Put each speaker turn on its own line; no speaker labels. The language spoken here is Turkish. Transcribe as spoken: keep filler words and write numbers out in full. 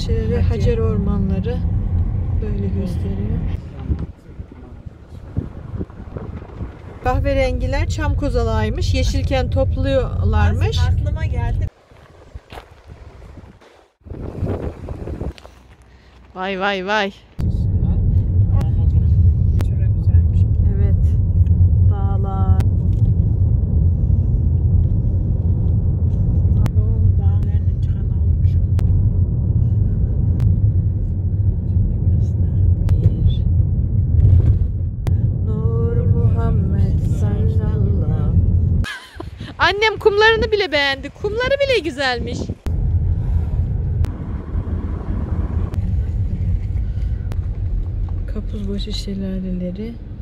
bahçeleri, Hacer ormanları böyle gösteriyor. Kahverengiler çam kozalağıymış. Yeşilken topluyorlarmış.
Aklıma geldi.
Vay vay vay.
Şurası güzelmiş.
Evet. Dağlar.
Oo, dağlarının çıkanı olmuş.
Bir. Nur Muhammed sallallahu. Annem kumlarını bile beğendi. Kumları bile güzelmiş. Kapuzbaşı şelaleleri.